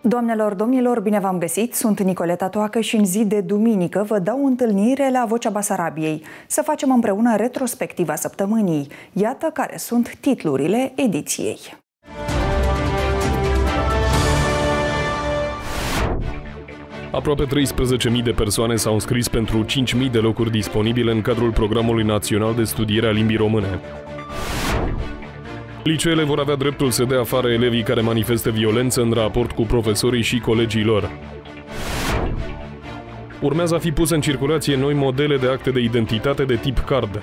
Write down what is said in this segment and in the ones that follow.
Doamnelor, domnilor, bine v-am găsit! Sunt Nicoleta Toacă și în zi de duminică vă dau întâlnire la Vocea Basarabiei. Să facem împreună retrospectiva săptămânii. Iată care sunt titlurile ediției. Aproape 13.000 de persoane s-au înscris pentru 5.000 de locuri disponibile în cadrul Programului Național de Studiere a Limbii Române. Liceele vor avea dreptul să dea afară elevii care manifestă violență în raport cu profesorii și colegii lor. Urmează a fi puse în circulație noi modele de acte de identitate de tip card.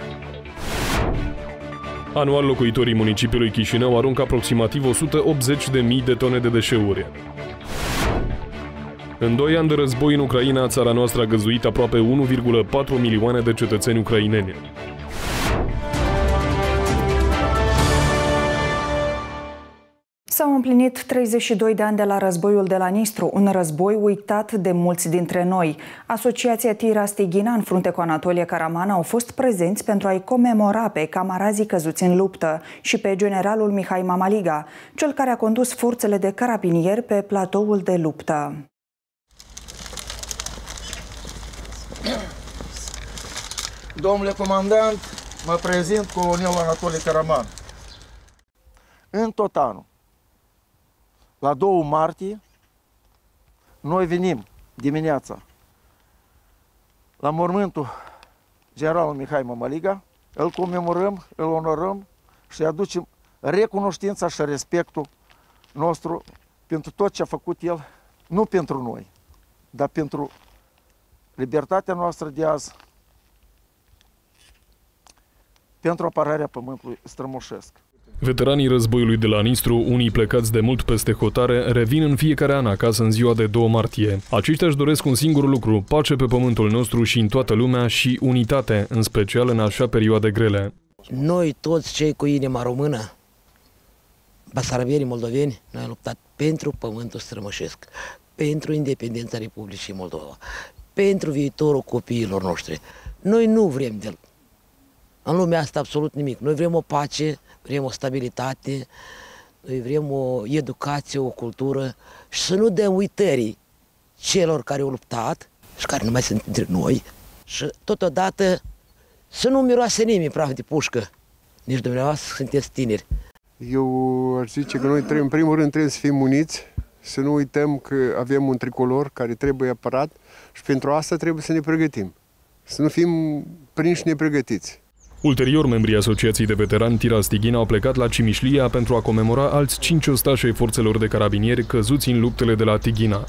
Anual, locuitorii municipiului Chișinău aruncă aproximativ 180.000 de tone de deșeuri. În 2 ani de război în Ucraina, țara noastră a găzduit aproape 1,4 milioane de cetățeni ucraineni. S-au împlinit 32 de ani de la războiul de la Nistru, un război uitat de mulți dintre noi. Asociația Tiras Tighina, în frunte cu Anatolie Caraman, au fost prezenți pentru a-i comemora pe camarazii căzuți în luptă și pe generalul Mihai Mamaliga, cel care a condus forțele de carabinieri pe platoul de luptă. Domnule comandant, mă prezint colonelul Anatolie Caraman. În tot anul, la 2 martie, noi venim dimineața la mormântul generalului Mihai Mamaliga, îl comemorăm, îl onorăm și îi aducem recunoștința și respectul nostru pentru tot ce a făcut el, nu pentru noi, dar pentru libertatea noastră de azi, pentru apărarea pământului strămoșesc. Veteranii războiului de la Nistru, unii plecați de mult peste hotare, revin în fiecare an acasă în ziua de 2 martie. Aceștia își doresc un singur lucru, pace pe pământul nostru și în toată lumea și unitate, în special în așa perioade grele. Noi toți cei cu inima română, basarabienii moldoveni, noi am luptat pentru pământul strămoșesc, pentru independența Republicii Moldova, pentru viitorul copiilor noștri. Noi nu vrem în lumea asta absolut nimic. Noi vrem o pace, vrem o stabilitate, noi vrem o educație, o cultură și să nu dăm uitării celor care au luptat și care nu mai sunt între noi și totodată să nu miroase nimeni praf de pușcă. Nici dumneavoastră sunteți tineri. Eu aș zice că noi în primul rând trebuie să fim uniți, să nu uităm că avem un tricolor care trebuie apărat și pentru asta trebuie să ne pregătim. Să nu fim prinși nepregătiți. Ulterior, membrii Asociației de Veterani Tiras Tighina au plecat la Cimișlia pentru a comemora alți 5 ostași ai forțelor de carabinieri căzuți în luptele de la Tighina.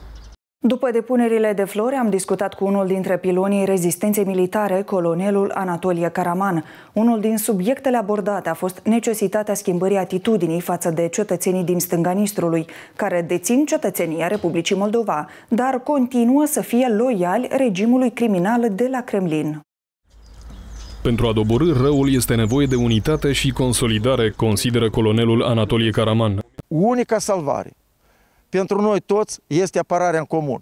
După depunerile de flori, am discutat cu unul dintre pilonii rezistenței militare, colonelul Anatolie Caraman. Unul din subiectele abordate a fost necesitatea schimbării atitudinii față de cetățenii din stânga Nistrului, care dețin cetățenia Republicii Moldova, dar continuă să fie loiali regimului criminal de la Kremlin. Pentru a doborî răul este nevoie de unitate și consolidare, consideră colonelul Anatolie Caraman. Unica salvare pentru noi toți este apărarea în comun.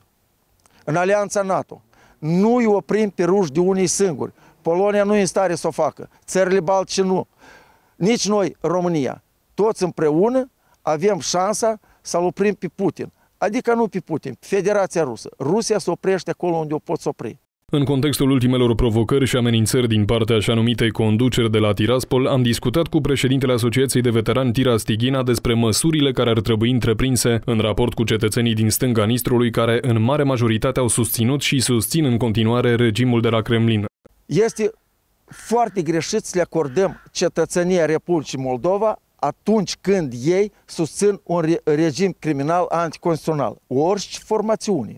În alianța NATO nu îi oprim pe ruși de unii singuri. Polonia nu e în stare să o facă, țările baltice nu. Nici noi, România. Toți împreună avem șansa să-l oprim pe Putin. Adică nu pe Putin, pe Federația Rusă. Rusia se oprește acolo unde o poți opri. În contextul ultimelor provocări și amenințări din partea așa numitei conduceri de la Tiraspol, am discutat cu președintele Asociației de Veterani Tiras Tighina despre măsurile care ar trebui întreprinse în raport cu cetățenii din stânga Nistrului, care în mare majoritate au susținut și susțin în continuare regimul de la Kremlin. Este foarte greșit să le acordăm cetățenia Republicii Moldova atunci când ei susțin un regim criminal anticonstituțional. Orice formațiune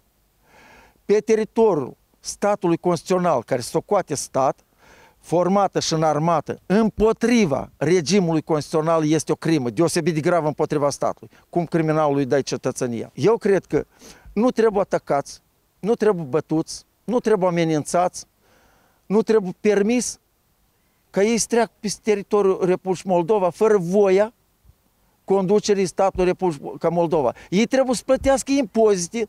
pe teritoriul statului constituțional, care se socoate stat, formată și înarmată împotriva regimului constituțional, este o crimă deosebit de gravă împotriva statului. Cum criminalul îi dai cetățenia? Eu cred că nu trebuie atacați, nu trebuie bătuți, nu trebuie amenințați, nu trebuie permis ca ei să treacă pe teritoriul Republicii Moldova fără voia conducerii statului Republica Moldova. Ei trebuie să plătească impozite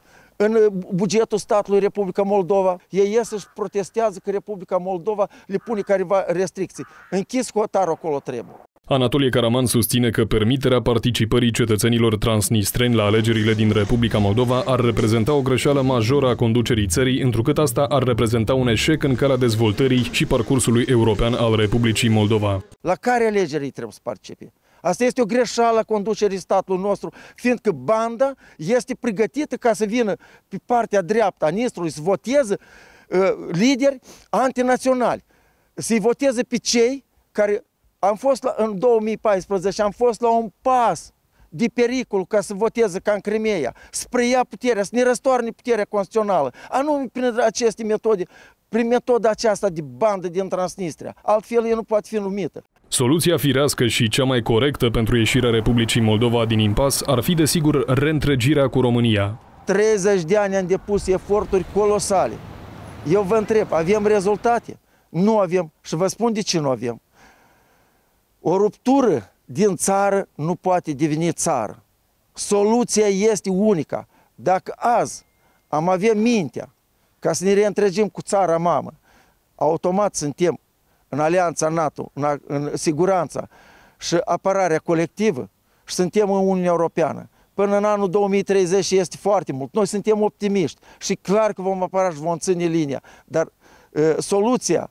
în bugetul statului Republica Moldova. Ei ies și protestează că Republica Moldova le pune careva restricții. Închis hotarul acolo trebuie. Anatolie Karaman susține că permiterea participării cetățenilor transnistreni la alegerile din Republica Moldova ar reprezenta o greșeală majoră a conducerii țării, întrucât asta ar reprezenta un eșec în calea dezvoltării și parcursului european al Republicii Moldova. La care alegeri trebuie să participe? Asta este o greșeală a conducerii statului nostru, fiindcă banda este pregătită ca să vină pe partea dreaptă a Nistrului să voteze lideri antinaționali, să-i voteze pe cei care în 2014 am fost la un pas de pericol ca să voteze ca în Crimeea, să preia puterea, să ne răstoarne puterea constituțională, anume prin aceste metode, prin metoda aceasta de bandă din Transnistria. Altfel, ea nu poate fi numită. Soluția firească și cea mai corectă pentru ieșirea Republicii Moldova din impas ar fi, desigur, reîntregirea cu România. 30 de ani am depus eforturi colosale. Eu vă întreb, avem rezultate? Nu avem și vă spun de ce nu avem. O ruptură din țară nu poate deveni țară. Soluția este unică. Dacă azi am avea mintea ca să ne reîntregim cu țara mamă, automat suntem în alianța NATO, în siguranța și apărarea colectivă și suntem în Uniunea Europeană. Până în anul 2030 este foarte mult. Noi suntem optimiști și clar că vom apăra și vom ține linia. Dar soluția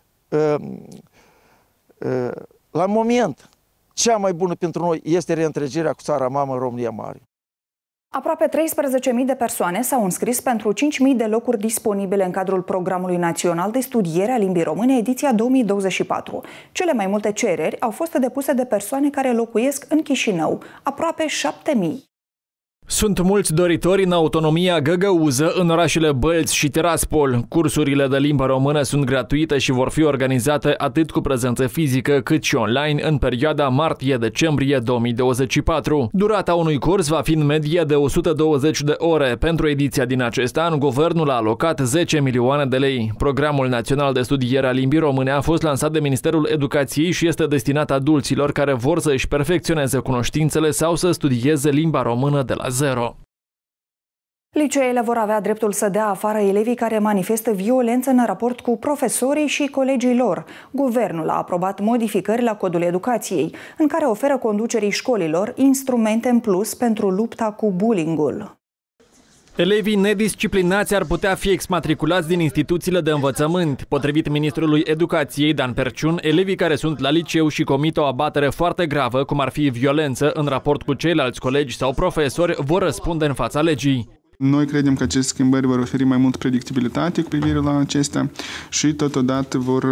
la moment cea mai bună pentru noi este reîntregirea cu țara mamă în România Mare. Aproape 13.000 de persoane s-au înscris pentru 5.000 de locuri disponibile în cadrul Programului Național de Studiere a Limbii Române, ediția 2024. Cele mai multe cereri au fost depuse de persoane care locuiesc în Chișinău, aproape 7.000. Sunt mulți doritori în autonomia găgăuză în orașele Bălți și Tiraspol. Cursurile de limbă română sunt gratuite și vor fi organizate atât cu prezență fizică cât și online în perioada martie-decembrie 2024. Durata unui curs va fi în medie de 120 de ore. Pentru ediția din acest an, guvernul a alocat 10 milioane de lei. Programul Național de Studiere a Limbii Române a fost lansat de Ministerul Educației și este destinat adulților care vor să își perfecționeze cunoștințele sau să studieze limba română de la 0. Liceele vor avea dreptul să dea afară elevii care manifestă violență în raport cu profesorii și colegii lor. Guvernul a aprobat modificări la Codul Educației, în care oferă conducerii școlilor instrumente în plus pentru lupta cu bullying-ul. Elevii nedisciplinați ar putea fi exmatriculați din instituțiile de învățământ. Potrivit ministrului Educației, Dan Perciun, elevii care sunt la liceu și comit o abatere foarte gravă, cum ar fi violență în raport cu ceilalți colegi sau profesori, vor răspunde în fața legii. Noi credem că aceste schimbări vor oferi mai mult predictibilitate cu privire la acestea și totodată vor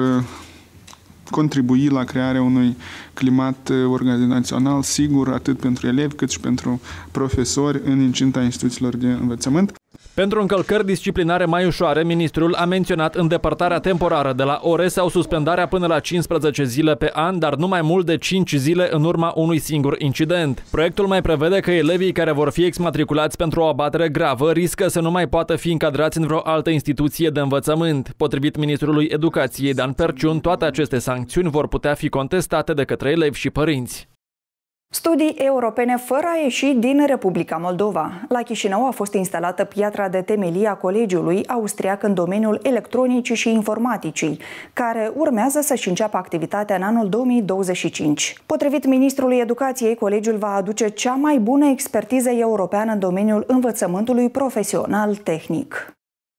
contribui la crearea unui climat organizațional sigur atât pentru elevi cât și pentru profesori în incinta instituțiilor de învățământ. Pentru încălcări disciplinare mai ușoare, ministrul a menționat îndepărtarea temporară de la ore sau suspendarea până la 15 zile pe an, dar nu mai mult de 5 zile în urma unui singur incident. Proiectul mai prevede că elevii care vor fi exmatriculați pentru o abatere gravă riscă să nu mai poată fi încadrați în vreo altă instituție de învățământ. Potrivit ministrului Educației Dan Perciun, toate aceste sancțiuni vor putea fi contestate de către elevi și părinți. Studii europene fără a ieși din Republica Moldova. La Chișinău a fost instalată piatra de temelie a Colegiului Austriac în domeniul electronicii și informaticii, care urmează să-și înceapă activitatea în anul 2025. Potrivit ministrului Educației, colegiul va aduce cea mai bună expertiză europeană în domeniul învățământului profesional tehnic.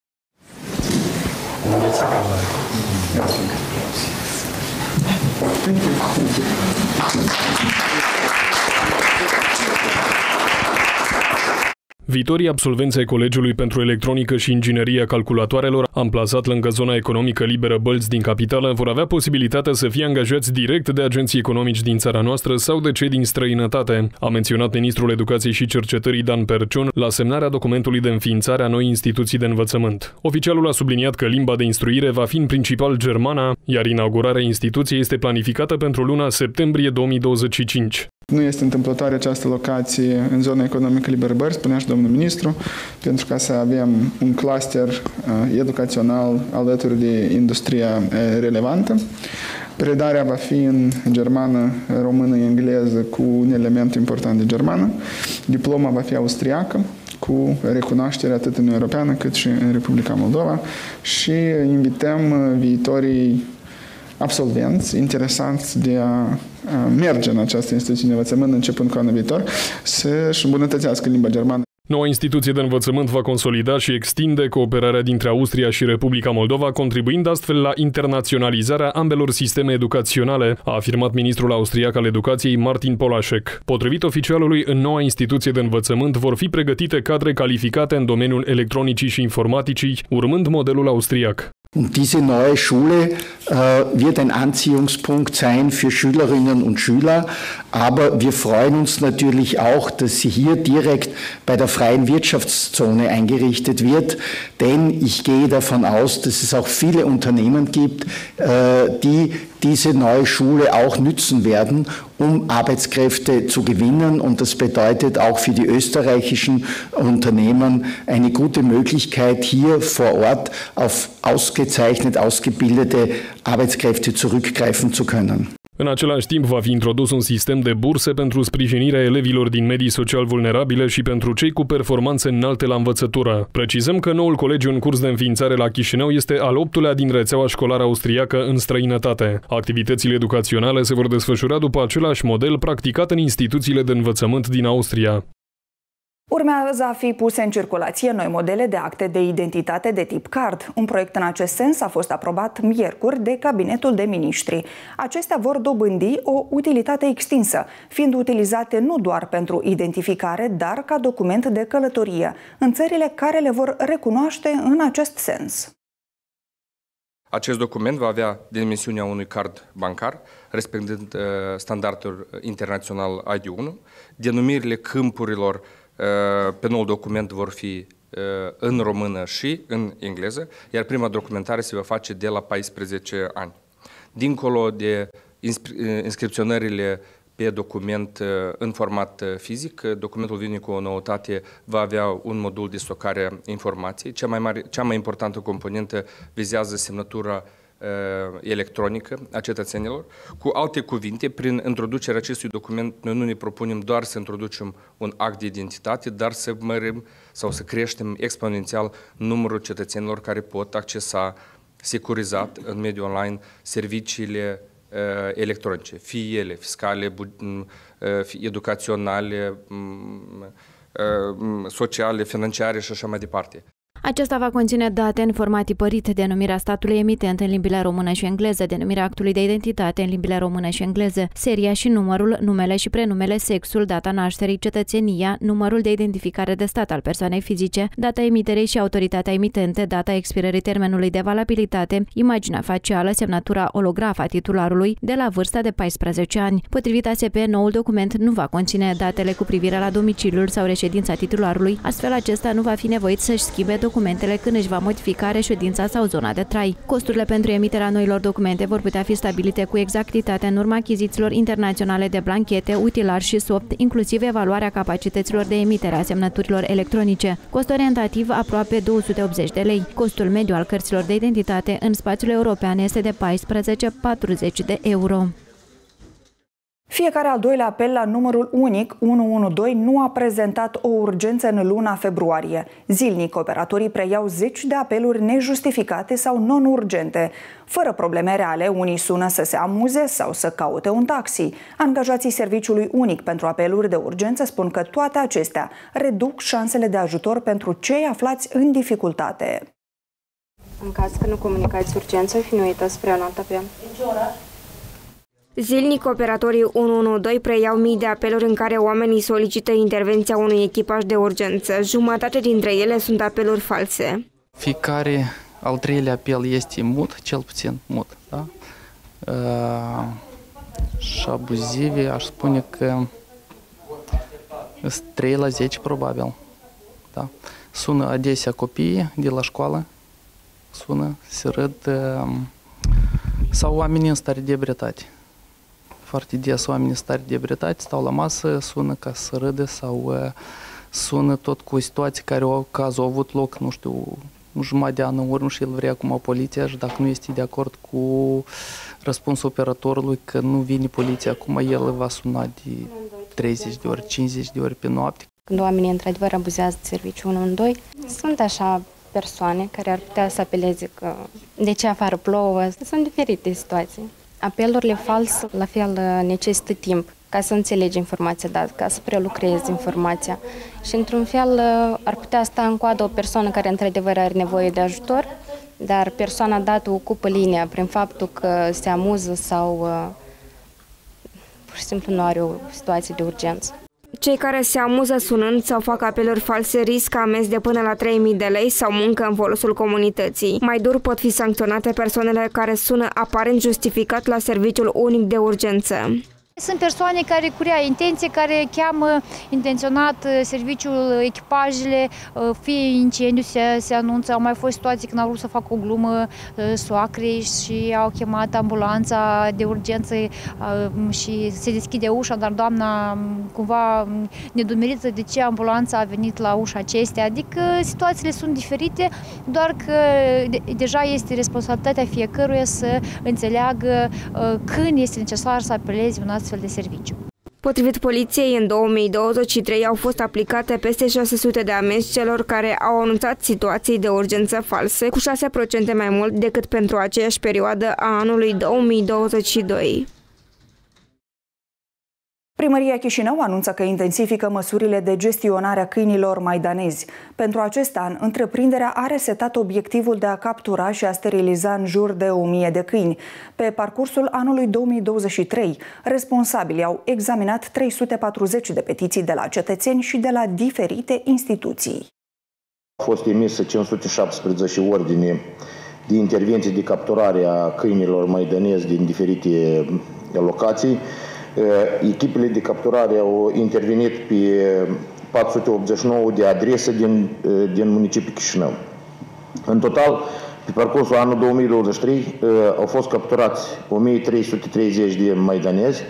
Viitorii absolvenți ai Colegiului pentru Electronică și Ingineria Calculatoarelor, amplasat lângă zona economică liberă Bălți din capitală, vor avea posibilitatea să fie angajați direct de agenții economici din țara noastră sau de cei din străinătate, a menționat ministrul Educației și Cercetării Dan Perciun la semnarea documentului de înființare a noi instituții de învățământ. Oficialul a subliniat că limba de instruire va fi în principal germana, iar inaugurarea instituției este planificată pentru luna septembrie 2025. Nu este întâmplătoare această locație în zona economică liberă Bălți, spunea și domnul ministru, pentru ca să avem un cluster educațional alături de industria relevantă. Predarea va fi în germană, română, engleză cu un element important de germană. Diploma va fi austriacă, cu recunoaștere atât în Europeană cât și în Republica Moldova și invităm viitorii absolvenți interesanți de a merge în această instituție de învățământ începând cu anul viitor să-și îmbunătățească limba germană. Noua instituție de învățământ va consolida și extinde cooperarea dintre Austria și Republica Moldova, contribuind astfel la internaționalizarea ambelor sisteme educaționale, a afirmat ministrul austriac al educației Martin Polaschek. Potrivit oficialului, în noua instituție de învățământ vor fi pregătite cadre calificate în domeniul electronicii și informaticii, urmând modelul austriac. Und diese neue Schule wird ein Anziehungspunkt sein für Schülerinnen und Schüler, aber wir freuen uns natürlich auch, dass sie hier direkt bei der freien Wirtschaftszone eingerichtet wird, denn ich gehe davon aus, dass es auch viele Unternehmen gibt, die diese neue Schule auch nützen werden, um Arbeitskräfte zu gewinnen, und das bedeutet auch für die österreichischen Unternehmen eine gute Möglichkeit, hier vor Ort auf ausgezeichnet ausgebildete Arbeitskräfte zurückgreifen zu können. În același timp, va fi introdus un sistem de burse pentru sprijinirea elevilor din medii social vulnerabile și pentru cei cu performanțe înalte la învățătură. Precizăm că noul colegiu în curs de înființare la Chișinău este al 8-lea din rețeaua școlară austriacă în străinătate. Activitățile educaționale se vor desfășura după același model practicat în instituțiile de învățământ din Austria. Urmează a fi puse în circulație noi modele de acte de identitate de tip card. Un proiect în acest sens a fost aprobat miercuri de Cabinetul de Miniștri. Acestea vor dobândi o utilitate extinsă, fiind utilizate nu doar pentru identificare, dar ca document de călătorie, în țările care le vor recunoaște în acest sens. Acest document va avea dimensiunea unui card bancar, respectând standardul internațional ID1. Denumirile câmpurilor pe noul document vor fi în română și în engleză, iar prima documentare se va face de la 14 ani. Dincolo de inscripționările pe document în format fizic, documentul vine cu o noutate, va avea un modul de stocare a informației. Cea mai importantă componentă vizează semnătura electronică a cetățenilor. Cu alte cuvinte, prin introducerea acestui document, noi nu ne propunem doar să introducem un act de identitate, dar să mărim sau să creștem exponențial numărul cetățenilor care pot accesa securizat în mediul online serviciile electronice, fie ele fiscale, educaționale, sociale, financiare și așa mai departe. Acesta va conține date în format tipărit, denumirea statului emitent în limbile română și engleză, denumirea actului de identitate în limbile română și engleză, seria și numărul, numele și prenumele, sexul, data nașterii, cetățenia, numărul de identificare de stat al persoanei fizice, data emiterei și autoritatea emitente, data expirării termenului de valabilitate, imaginea facială, semnătura olografă a titularului de la vârsta de 14 ani. Potrivit ASP, noul document nu va conține datele cu privire la domiciliul sau reședința titularului, astfel acesta nu va fi nevoit să-și schimbe documentele când își va modifica reședința sau zona de trai. Costurile pentru emiterea noilor documente vor putea fi stabilite cu exactitate în urma achizițiilor internaționale de blanchete, utilari și soft, inclusiv evaluarea capacităților de emitere a semnăturilor electronice. Cost orientativ aproape 280 de lei. Costul mediu al cărților de identitate în spațiul european este de 14,40 de euro. Fiecare al doilea apel la numărul unic 112 nu a prezentat o urgență în luna februarie. Zilnic, operatorii preiau zeci de apeluri nejustificate sau non-urgente. Fără probleme reale, unii sună să se amuze sau să caute un taxi. Angajații serviciului unic pentru apeluri de urgență spun că toate acestea reduc șansele de ajutor pentru cei aflați în dificultate. În caz că nu comunicați urgență, finuită spre un alt apel. Zilnic, operatorii 112 preiau mii de apeluri în care oamenii solicită intervenția unui echipaj de urgență. Jumătate dintre ele sunt apeluri false. Fiecare al treilea apel este mut, cel puțin mut. Da? Și abuzive, aș spune că sunt 3 la 10 probabil. Da? Sună adesea copiii de la școală, sună, se râd, sau oamenii în stare de ebrietate. Foarte des oamenii în stare de ebrietate stau la masă, sună ca să râdă sau sună tot cu o situație care cazul a avut loc, nu știu, jumătate de an în urmă și el vrea acum poliția și dacă nu este de acord cu răspunsul operatorului că nu vine poliția acum, el va suna de 30 de ori, 50 de ori pe noapte. Când oamenii într-adevăr abuzează de serviciul 112, sunt așa persoane care ar putea să apeleze că de ce afară plouă. Sunt diferite situații. Apelurile false, la fel, necesită timp ca să înțelegi informația dată, ca să prelucrezi informația. Și, într-un fel, ar putea sta în coadă o persoană care, într-adevăr, are nevoie de ajutor, dar persoana dată ocupă linia prin faptul că se amuză sau pur și simplu nu are o situație de urgență. Cei care se amuză sunând sau fac apeluri false riscă amenzi de până la 3.000 de lei sau muncă în folosul comunității. Mai dur pot fi sancționate persoanele care sună aparent justificat la serviciul unic de urgență. Sunt persoane care cu rea intenție, care cheamă intenționat serviciul, echipajele, fie incendiu se anunță. Au mai fost situații când au vrut să facă o glumă soacrei și au chemat ambulanța de urgență și se deschide ușa, dar doamna cumva nedumerită de ce ambulanța a venit la ușa acestea. Adică situațiile sunt diferite, doar că deja este responsabilitatea fiecăruia să înțeleagă când este necesar să apeleze un astfel de serviciu. Potrivit poliției, în 2023 au fost aplicate peste 600 de amenzi celor care au anunțat situații de urgență false, cu 6% mai mult decât pentru aceeași perioadă a anului 2022. Primăria Chișinău anunță că intensifică măsurile de gestionare a câinilor maidanezi. Pentru acest an, întreprinderea a resetat obiectivul de a captura și a steriliza în jur de 1000 de câini. Pe parcursul anului 2023, responsabilii au examinat 340 de petiții de la cetățeni și de la diferite instituții. Au fost emise 517 ordine de intervenții de capturare a câinilor maidanezi din diferite locații. Echipele de capturare au intervenit pe 489 de adrese din municipiul Chișinău. În total, pe parcursul anului 2023 au fost capturați 1330 de maidanezi,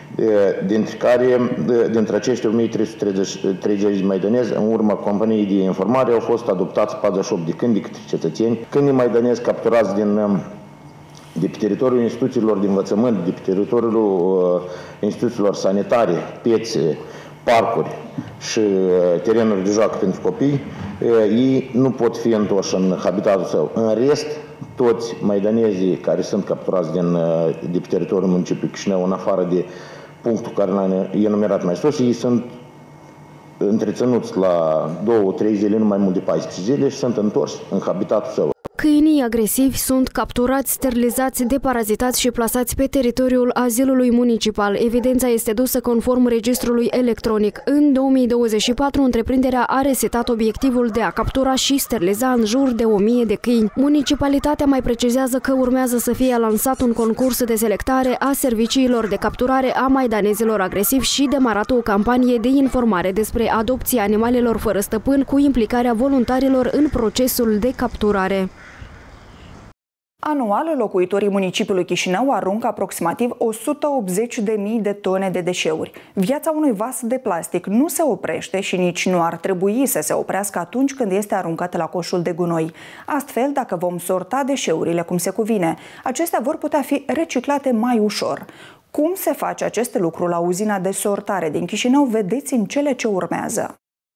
dintre acești 1330 de maidanezi, în urma companiei de informare, au fost adoptați 48 de câini de către cetățeni. Câinii maidanezi capturați de pe teritoriul instituțiilor de învățământ, de pe teritoriul instituțiilor sanitare, piețe, parcuri și terenuri de joacă pentru copii, ei nu pot fi întorși în habitatul său. În rest, toți maidanezii care sunt capturați de pe teritoriul municipiului Chișinău, în afară de punctul care l-am enumerat mai sus, ei sunt întreținuți la 2-3 zile, nu mai mult de 14 zile și sunt întorși în habitatul său. Câinii agresivi sunt capturați, sterilizați, deparazitați și plasați pe teritoriul azilului municipal. Evidența este dusă conform registrului electronic. În 2024, întreprinderea a resetat obiectivul de a captura și steriliza în jur de 1000 de câini. Municipalitatea mai precizează că urmează să fie lansat un concurs de selectare a serviciilor de capturare a maidanezilor agresivi și demarată o campanie de informare despre adopția animalelor fără stăpân cu implicarea voluntarilor în procesul de capturare. Anual, locuitorii municipiului Chișinău aruncă aproximativ 180.000 de tone de deșeuri. Viața unui vas de plastic nu se oprește și nici nu ar trebui să se oprească atunci când este aruncat la coșul de gunoi. Astfel, dacă vom sorta deșeurile cum se cuvine, acestea vor putea fi reciclate mai ușor. Cum se face acest lucru la uzina de sortare din Chișinău, vedeți în cele ce urmează.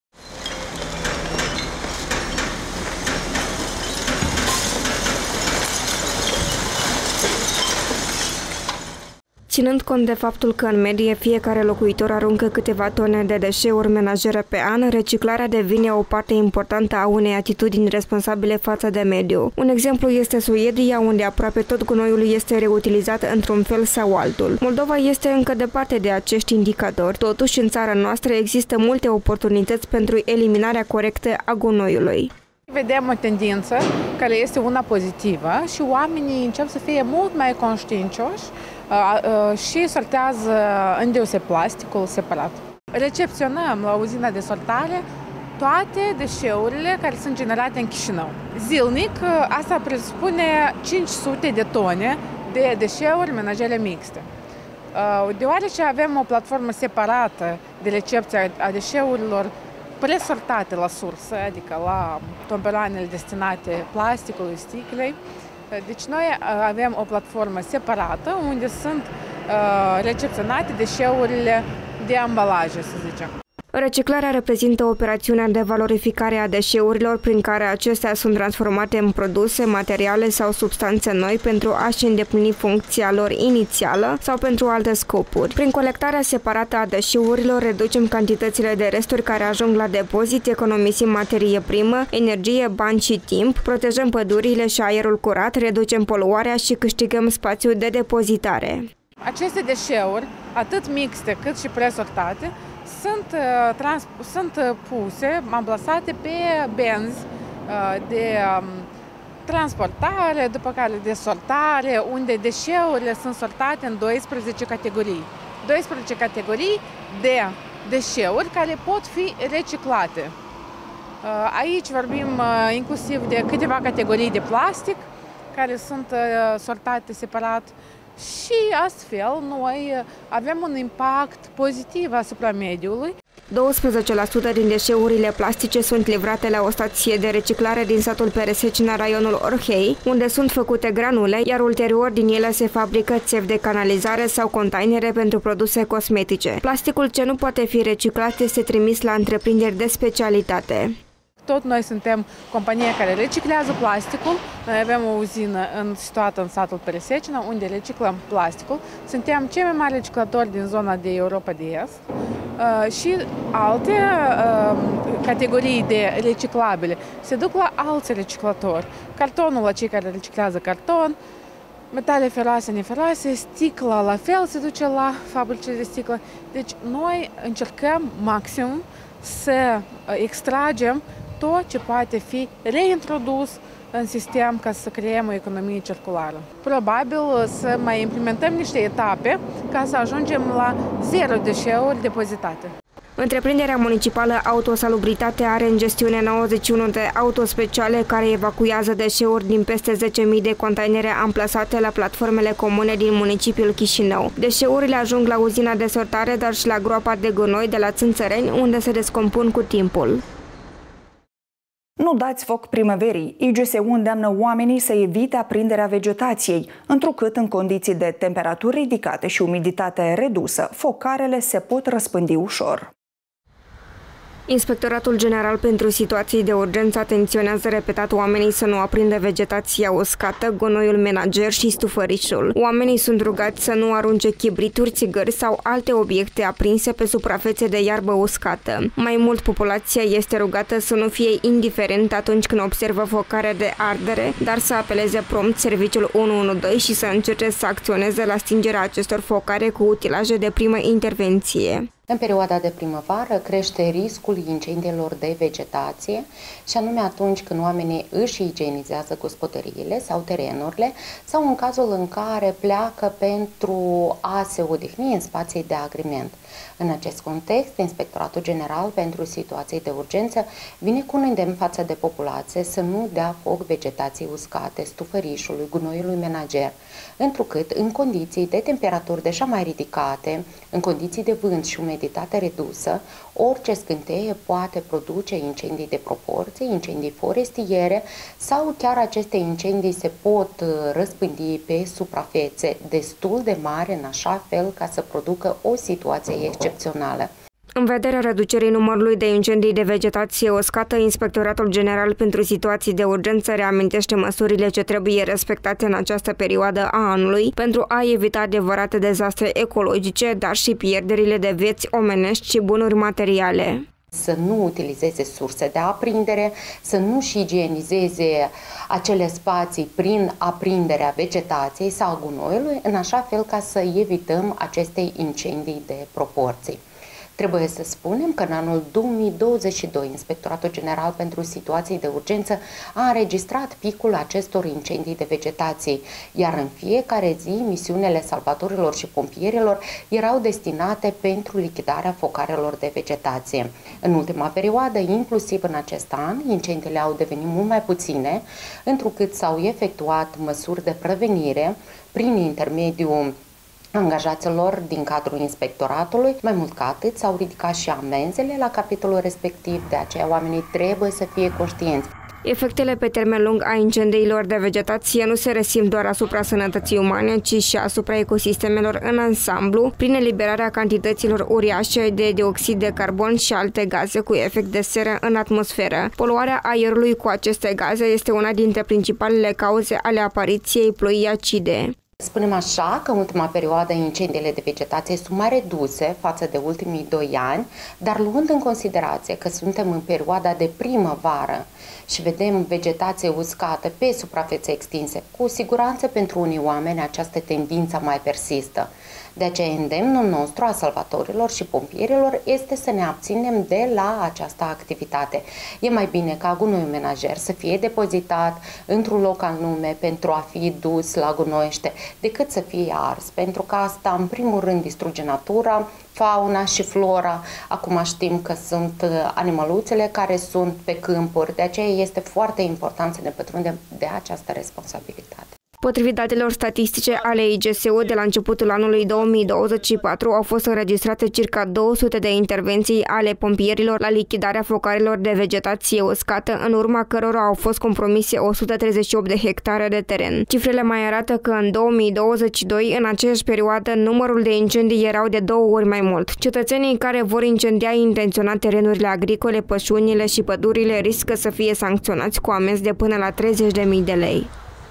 Ținând cont de faptul că în medie fiecare locuitor aruncă câteva tone de deșeuri menajere pe an, reciclarea devine o parte importantă a unei atitudini responsabile față de mediu. Un exemplu este Suedia, unde aproape tot gunoiul este reutilizat într-un fel sau altul. Moldova este încă departe de acești indicatori, totuși în țara noastră există multe oportunități pentru eliminarea corectă a gunoiului. Vedem o tendință care este una pozitivă și oamenii încep să fie mult mai conștiincioși și sortează îndeosebi plasticul separat. Recepționăm la uzina de sortare toate deșeurile care sunt generate în Chișinău. Zilnic, asta presupune 500 de tone de deșeuri menajere mixte. Deoarece avem o platformă separată de recepție a deșeurilor presortate la sursă, adică la tomberoanele destinate plasticului, sticlei. Deci noi avem o platformă separată unde sunt recepționate deșeurile de ambalaje, să zicem. Reciclarea reprezintă operațiunea de valorificare a deșeurilor prin care acestea sunt transformate în produse, materiale sau substanțe noi pentru a-și îndeplini funcția lor inițială sau pentru alte scopuri. Prin colectarea separată a deșeurilor reducem cantitățile de resturi care ajung la depozit, economisim materie primă, energie, bani și timp, protejăm pădurile și aerul curat, reducem poluarea și câștigăm spațiu de depozitare. Aceste deșeuri, atât mixte cât și presortate, sunt puse, amplasate pe benzi de transportare, după care de sortare, unde deșeurile sunt sortate în 12 categorii. 12 categorii de deșeuri care pot fi reciclate. Aici vorbim inclusiv de câteva categorii de plastic care sunt sortate separat. Și astfel noi avem un impact pozitiv asupra mediului. 12% din deșeurile plastice sunt livrate la o stație de reciclare din satul Peresecina, raionul Orhei, unde sunt făcute granule, iar ulterior din ele se fabrică țevi de canalizare sau containere pentru produse cosmetice. Plasticul ce nu poate fi reciclat este trimis la întreprinderi de specialitate. Tot noi suntem compania care reciclează plasticul. Noi avem o uzină situată în satul Peresecina, unde reciclăm plasticul. Suntem cei mai mari reciclatori din zona de Europa de Est și alte categorii de reciclabile se duc la alți reciclatori. Cartonul la cei care reciclează carton, metale feroase, neferoase, sticla la fel se duce la fabricile de sticlă. Deci noi încercăm maxim să extragem tot ce poate fi reintrodus în sistem ca să creăm o economie circulară. Probabil să mai implementăm niște etape ca să ajungem la 0 deșeuri depozitate. Întreprinderea municipală Autosalubritate are în gestiune 91 de autospeciale care evacuează deșeuri din peste 10.000 de containere amplasate la platformele comune din municipiul Chișinău. Deșeurile ajung la uzina de sortare, dar și la groapa de gunoi de la Țânțăreni, unde se descompun cu timpul. Nu dați foc primăverii. IGSU îndeamnă oamenii să evite aprinderea vegetației, întrucât în condiții de temperaturi ridicate și umiditate redusă, focarele se pot răspândi ușor. Inspectoratul General pentru Situații de Urgență atenționează repetat oamenii să nu aprindă vegetația uscată, gunoiul menager și stufărișul. Oamenii sunt rugați să nu arunce chibrituri, țigări sau alte obiecte aprinse pe suprafețe de iarbă uscată. Mai mult, populația este rugată să nu fie indiferent atunci când observă focare de ardere, dar să apeleze prompt serviciul 112 și să încerce să acționeze la stingerea acestor focare cu utilaje de primă intervenție. În perioada de primăvară crește riscul incendiilor de vegetație și anume atunci când oamenii își igienizează gospodăriile sau terenurile sau în cazul în care pleacă pentru a se odihni în spații de agrement. În acest context, Inspectoratul General pentru Situații de Urgență vine cu un îndemn față de populație să nu dea foc vegetației uscate, stufărișului, gunoiului menager, întrucât în condiții de temperaturi deja mai ridicate, în condiții de vânt și umiditate redusă, orice scânteie poate produce incendii de proporție, incendii forestiere sau chiar aceste incendii se pot răspândi pe suprafețe destul de mari în așa fel ca să producă o situație excepțională. În vederea reducerii numărului de incendii de vegetație uscată, Inspectoratul General pentru Situații de Urgență reamintește măsurile ce trebuie respectate în această perioadă a anului pentru a evita adevărate dezastre ecologice, dar și pierderile de vieți omenești și bunuri materiale. Să nu utilizeze surse de aprindere, să nu-și igienizeze acele spații prin aprinderea vegetației sau gunoiului, în așa fel ca să evităm aceste incendii de proporții. Trebuie să spunem că în anul 2022 Inspectoratul General pentru Situații de Urgență a înregistrat picul acestor incendii de vegetație, iar în fiecare zi misiunile salvatorilor și pompierilor erau destinate pentru lichidarea focarelor de vegetație. În ultima perioadă, inclusiv în acest an, incendiile au devenit mult mai puține, întrucât s-au efectuat măsuri de prevenire prin intermediul angajaților din cadrul inspectoratului. Mai mult ca atât, s-au ridicat și amenzile la capitolul respectiv, de aceea oamenii trebuie să fie conștienți. Efectele pe termen lung a incendiilor de vegetație nu se resimt doar asupra sănătății umane, ci și asupra ecosistemelor în ansamblu, prin eliberarea cantităților uriașe de dioxid de carbon și alte gaze cu efect de seră în atmosferă. Poluarea aerului cu aceste gaze este una dintre principalele cauze ale apariției ploii acide. Spunem așa că în ultima perioadă incendiile de vegetație sunt mai reduse față de ultimii 2 ani, dar luând în considerație că suntem în perioada de primăvară și vedem vegetație uscată pe suprafețe extinse, cu siguranță pentru unii oameni această tendință mai persistă. De aceea îndemnul nostru a salvatorilor și pompierilor este să ne abținem de la această activitate. E mai bine ca gunoiul menajer să fie depozitat într-un loc anume pentru a fi dus la gunoiește, decât să fie ars, pentru că asta în primul rând distruge natura, fauna și flora. Acum știm că sunt animăluțele care sunt pe câmpuri, de aceea este foarte important să ne pătrundem de această responsabilitate. Potrivit datelor statistice ale IGSU, de la începutul anului 2024 au fost înregistrate circa 200 de intervenții ale pompierilor la lichidarea focarelor de vegetație uscată, în urma cărora au fost compromise 138 de hectare de teren. Cifrele mai arată că în 2022, în aceeași perioadă, numărul de incendii erau de 2 ori mai mult. Cetățenii care vor incendia intenționat terenurile agricole, pășunile și pădurile riscă să fie sancționați cu amenzi de până la 30.000 de lei.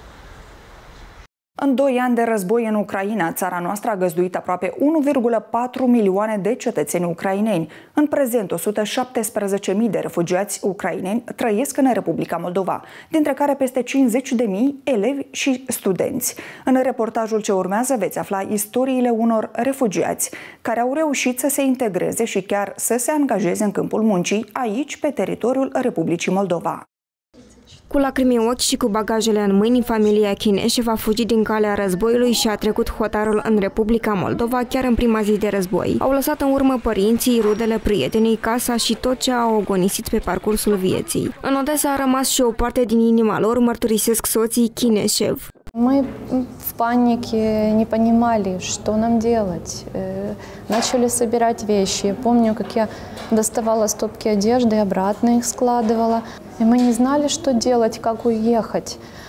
În 2 ani de război în Ucraina, țara noastră a găzduit aproape 1,4 milioane de cetățeni ucraineni. În prezent, 117.000 de refugiați ucraineni trăiesc în Republica Moldova, dintre care peste 50.000 elevi și studenți. În reportajul ce urmează veți afla istoriile unor refugiați care au reușit să se integreze și chiar să se angajeze în câmpul muncii aici, pe teritoriul Republicii Moldova. Cu lacrimi în ochi și cu bagajele în mâini, familia Chineșev a fugit din calea războiului și a trecut hotarul în Republica Moldova chiar în prima zi de război. Au lăsat în urmă părinții, rudele, prietenii, casa și tot ce au agonisit pe parcursul vieții. În Odessa a rămas și o parte din inima lor, mărturisesc soții Chineșev. Мы в панике не понимали, что нам делать. Начали собирать вещи. Я помню, как я доставала стопки одежды и обратно их складывала. И мы не знали, что делать, как уехать.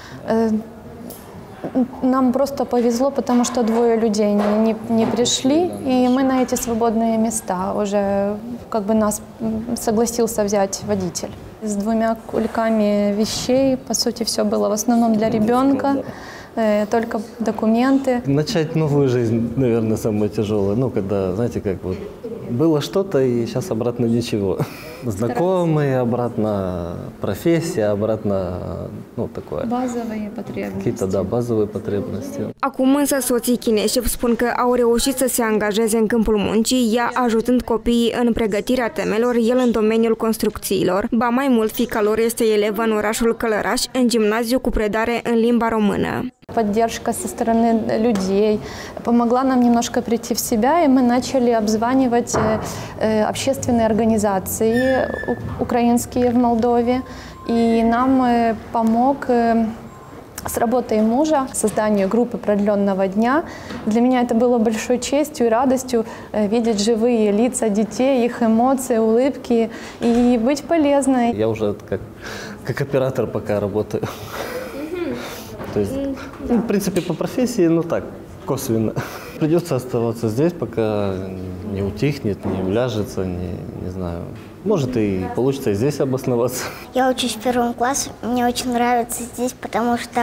Нам просто повезло, потому что 2 людей не пришли, и мы на эти свободные места уже как бы нас согласился взять водитель. С 2 кульками вещей, по сути, все было в основном для ребенка. Только документы. Начать новую жизнь, наверное, самое тяжелое. Ну, когда, знаете, как вот было что-то, и сейчас обратно ничего. Знакомые, обратно профессия, обратно, ну, такое. Базовые потребности. Какие-то, да, bазовые потребности. Acum însă soții Chineșev spun că au reușit să se angajeze în câmpul muncii, ea ajutând copiii în pregătirea temelor, el în domeniul construcțiilor. Ba mai mult, fiica lor este elevă în orașul Călăraș, în gimnaziu cu predare în limba română. Поддержка со стороны людей помогла нам немножко прийти в себя, и мы начали обзванивать общественные организации украинские в Молдове. И нам помог с работой мужа созданию группы продленного дня. Для меня это было большой честью и радостью видеть живые лица детей, их эмоции, улыбки и быть полезной. Я уже как оператор пока работаю. То есть, ну, в принципе, по профессии, ну так, косвенно. Придется оставаться здесь, пока не утихнет, не уляжется, не знаю. Может, и получится и здесь обосноваться. Я учусь в 1 классе. Мне очень нравится здесь, потому что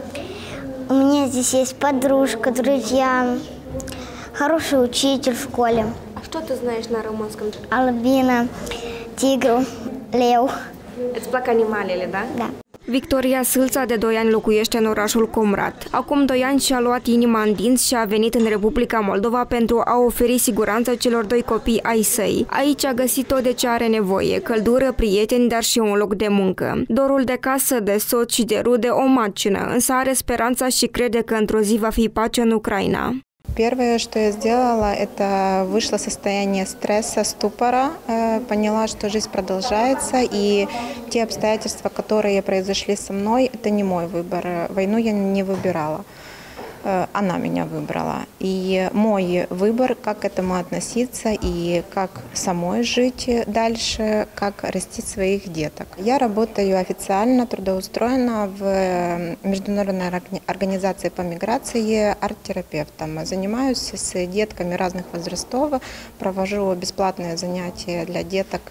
у меня здесь есть подружка, друзья, хороший учитель в школе. А что ты знаешь на румынском? Альбина, тигр, лев. Îți plac animalele, da? Da. Victoria Sâlța, de 2 ani, locuiește în orașul Comrat. Acum 2 ani și-a luat inima în dinți și a venit în Republica Moldova pentru a oferi siguranță celor 2 copii ai săi. Aici a găsit tot de ce are nevoie, căldură, prieteni, dar și un loc de muncă. Dorul de casă, de soț și de rude o macină, însă are speranța și crede că într-o zi va fi pace în Ucraina. Первое, что я сделала, это вышла из состояния стресса, ступора, поняла, что жизнь продолжается, и те обстоятельства, которые произошли со мной, это не мой выбор. Войну я не выбирала. она меня выбрала. И мой выбор, как к этому относиться и как самой жить дальше, как растить своих деток. Я работаю официально, трудоустроена в Международной организации по миграции арт-терапевтом. Занимаюсь с детками разных возрастов, провожу бесплатные занятия для деток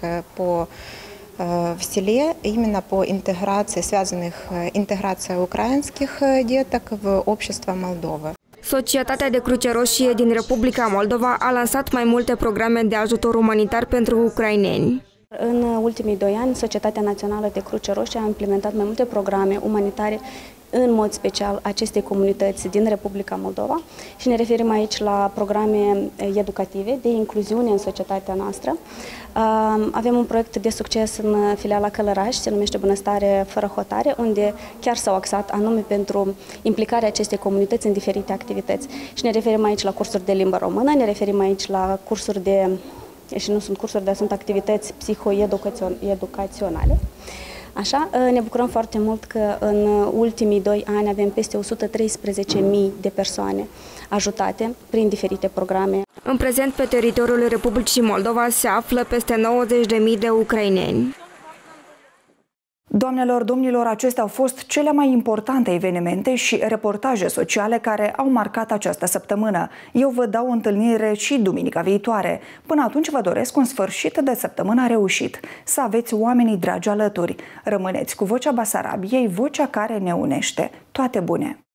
в селе, именно по интеграции, интеграция украинских деток в общество Moldova. Societatea de Cruce Roșie din Republica Moldova a lansat mai multe programe de ajutor umanitar pentru ucraineni. În ultimii 2 ani, Societatea Națională de Cruce Roșie a implementat mai multe programe umanitare, în mod special acestei comunități din Republica Moldova, și ne referim aici la programe educative de incluziune în societatea noastră. Avem un proiect de succes în filiala Călăraș, se numește Bunăstare fără hotare, unde chiar s-au axat anume pentru implicarea acestei comunități în diferite activități. Și ne referim aici la cursuri de limbă română, ne referim aici la cursuri și nu sunt cursuri, dar sunt activități psihoeducaționale. Așa, ne bucurăm foarte mult că în ultimii 2 ani avem peste 113.000 de persoane ajutate prin diferite programe. În prezent, pe teritoriul Republicii Moldova se află peste 90.000 de ucraineni. Doamnelor, domnilor, acestea au fost cele mai importante evenimente și reportaje sociale care au marcat această săptămână. Eu vă dau întâlnire și duminica viitoare. Până atunci vă doresc un sfârșit de săptămână reușit. Să aveți oamenii dragi alături. Rămâneți cu Vocea Basarabiei, vocea care ne unește. Toate bune!